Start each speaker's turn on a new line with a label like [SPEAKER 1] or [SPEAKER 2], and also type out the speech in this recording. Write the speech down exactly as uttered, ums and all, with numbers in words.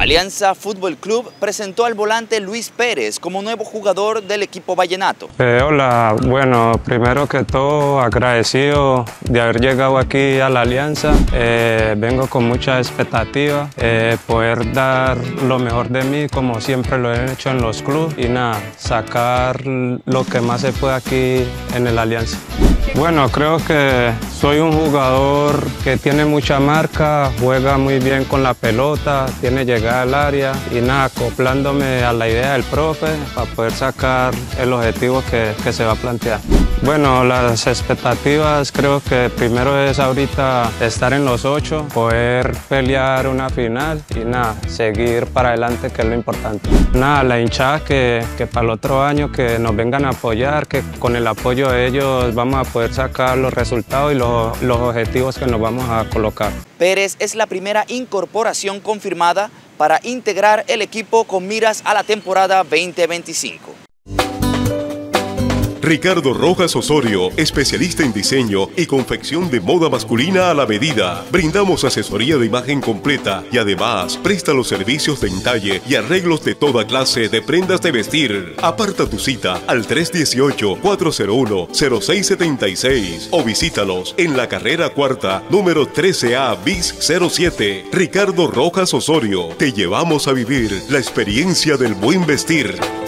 [SPEAKER 1] Alianza Fútbol Club presentó al volante Luis Pérez como nuevo jugador del equipo vallenato.
[SPEAKER 2] Eh, hola, bueno, primero que todo agradecido de haber llegado aquí a la Alianza. Eh, vengo con mucha expectativa, eh, poder dar lo mejor de mí como siempre lo he hecho en los clubes y nada, sacar lo que más se puede aquí en el Alianza. Bueno, creo que soy un jugador que tiene mucha marca, juega muy bien con la pelota, tiene llegada al área y nada, acoplándome a la idea del profe para poder sacar el objetivo que, que se va a plantear. Bueno, las expectativas creo que primero es ahorita estar en los ocho, poder pelear una final y nada, seguir para adelante, que es lo importante. Nada, la hinchada que, que para el otro año que nos vengan a apoyar, que con el apoyo de ellos vamos a poder sacar los resultados y los, los objetivos que nos vamos a colocar.
[SPEAKER 1] Pérez es la primera incorporación confirmada para integrar el equipo con miras a la temporada veinte veinticinco.
[SPEAKER 3] Ricardo Rojas Osorio, especialista en diseño y confección de moda masculina a la medida. Brindamos asesoría de imagen completa y además presta los servicios de entalle y arreglos de toda clase de prendas de vestir. Aparta tu cita al tres uno ocho, cuatro cero uno, cero seis siete seis o visítalos en la carrera cuarta, número trece A bis cero siete. Ricardo Rojas Osorio, te llevamos a vivir la experiencia del buen vestir.